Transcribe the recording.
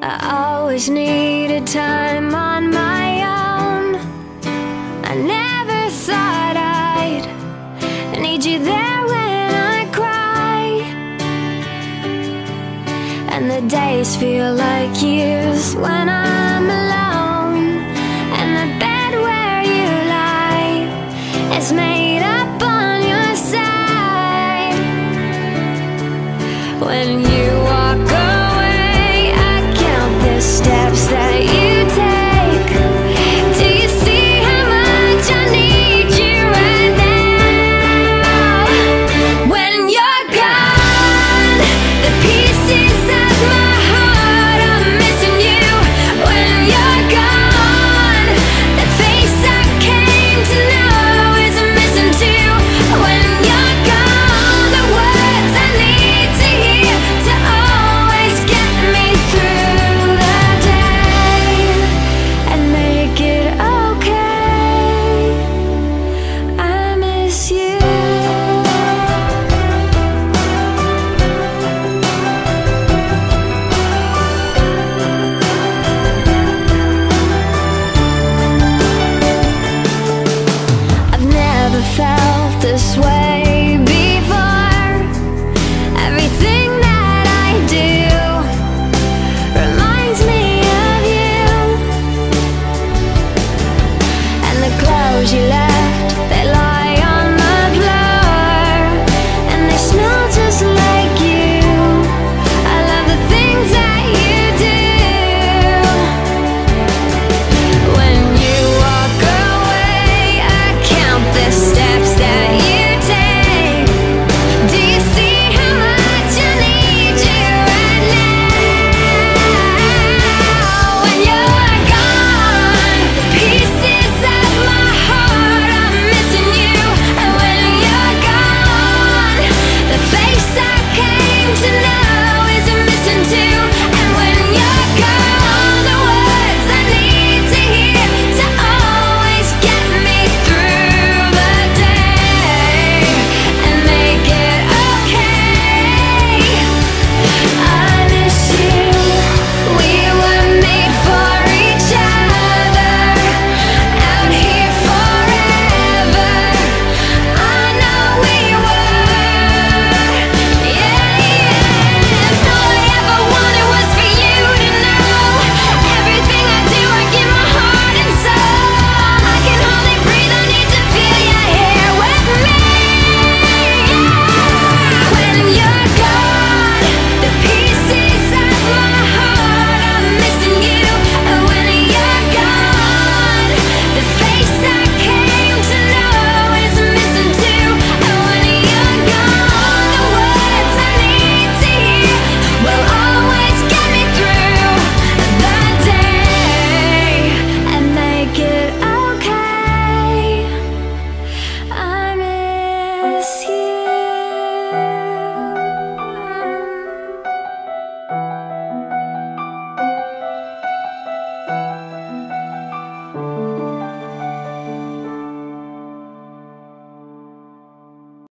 I always needed time on my own. I never thought I'd need you there when I cry, and the days feel like years when I'm alone, and the bed where you lie is made up on your side. When you